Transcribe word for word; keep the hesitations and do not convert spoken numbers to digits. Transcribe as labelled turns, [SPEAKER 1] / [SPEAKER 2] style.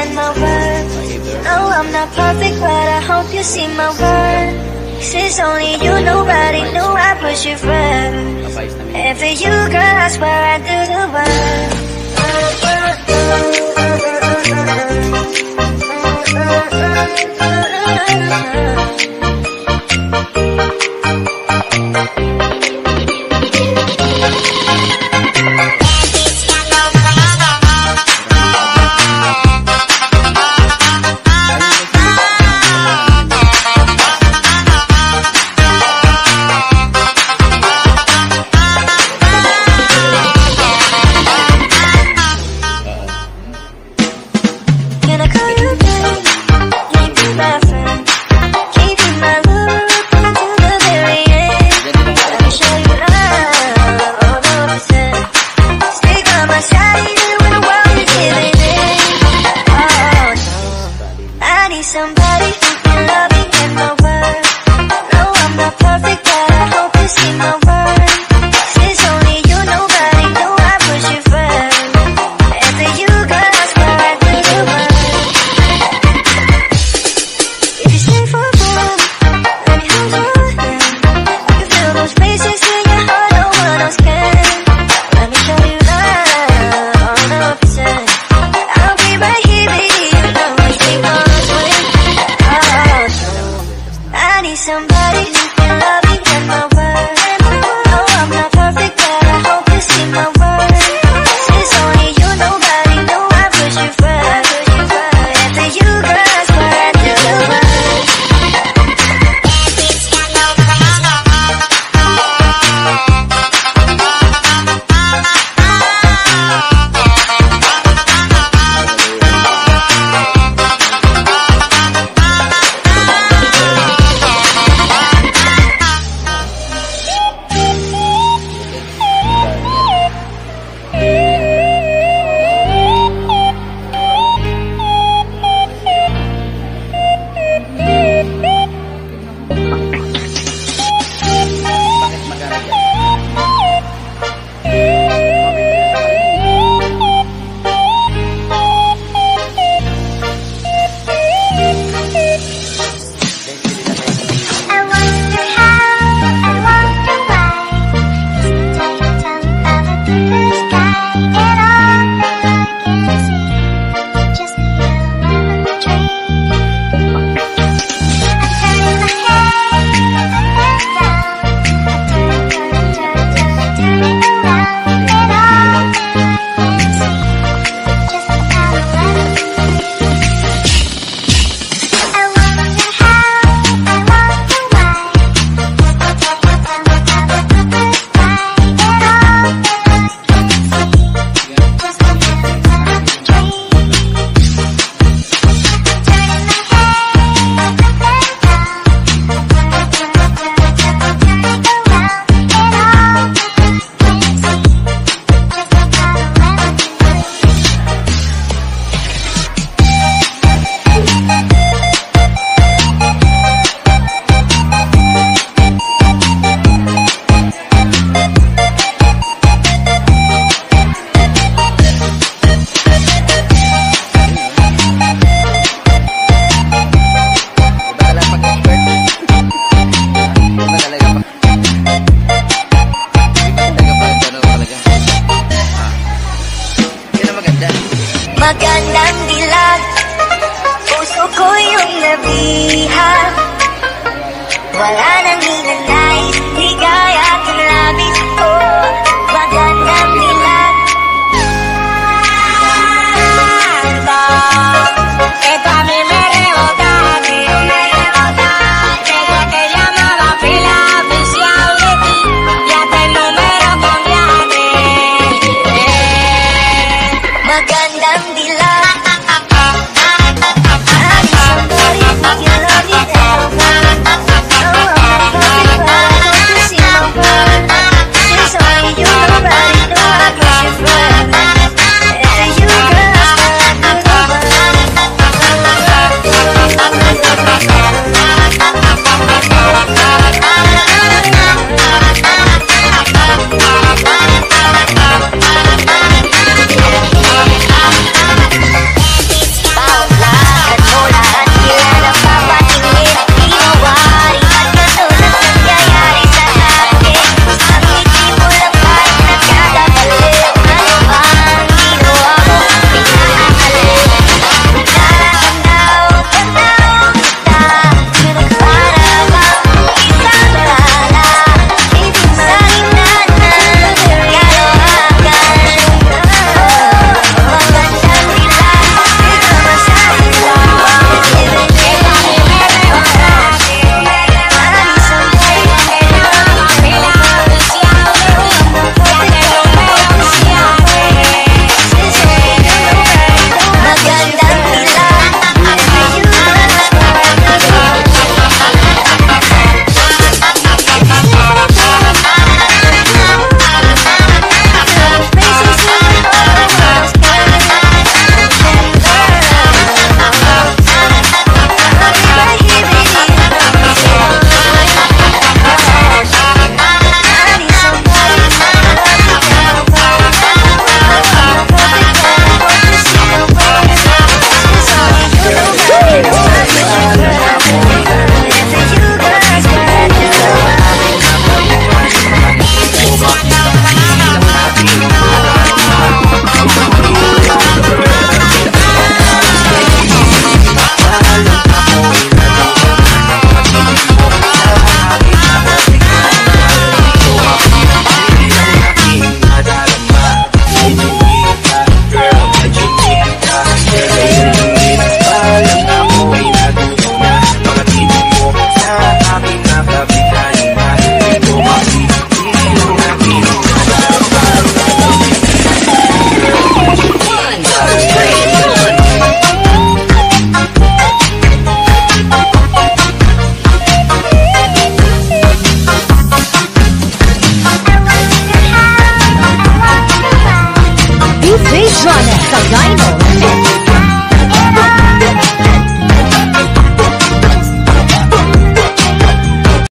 [SPEAKER 1] and my worth. No, I'm not perfect, but I hope you see my worth. 'Cause it's only you, nobody knew I put you first. And for you, girl, I swear I do the work. Somebody who can love me and my worth. No, I'm not perfect, but I hope you see my worth. 'Cause it's only you, nobody knew I put you first. And for you, girl, I swear I do the work. If you stay for a while, let me hold your hand. I can feel those places in your heart no one else can. Let me show you love, one hundred percent. I'll be right here, baby, you know we keep on. I need somebody who can love me and my worth. No, I'm not perfect, but I hope you see my worth. 'Cause it's only you, nobody knew I put you first. And for you, girl, I swear I do the work. Magandang dilag, puso ko yung nabihag. Wala nang hinanais, ligaya at labis ko. Magandang dilag. Esto a mí me rebotaste, desde que llamaba fila oficial de ti, y hasta el número cambiaste. Magandang dilag. I need somebody who can love me and my worth. No, I'm not perfect,
[SPEAKER 2] D J John Salino.